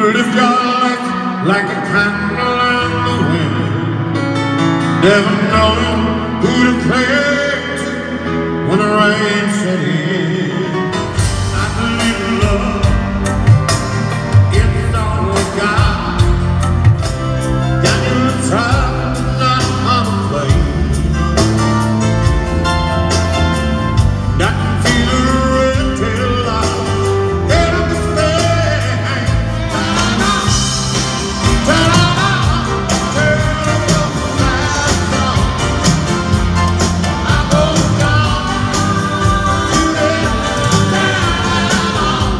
lift your lights like a candle in the wind, never knowing who to pray to when the rain set in. I believe in love, it's all we got. Got you to try, not contemplate. Not feel the red tail light, head of the thing. Turn on, turn on, turn the lights on. I go down to the down.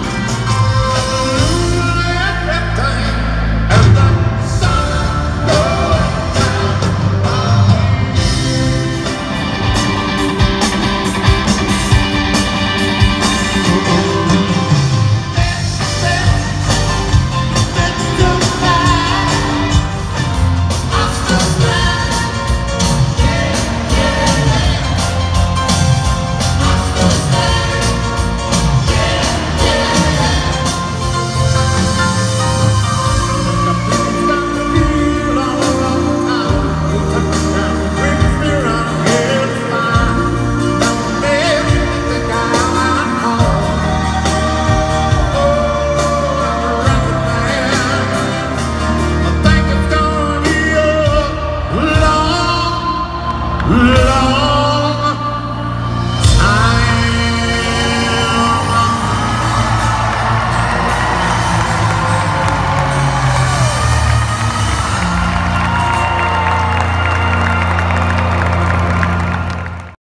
Everything as the sun goes down. Love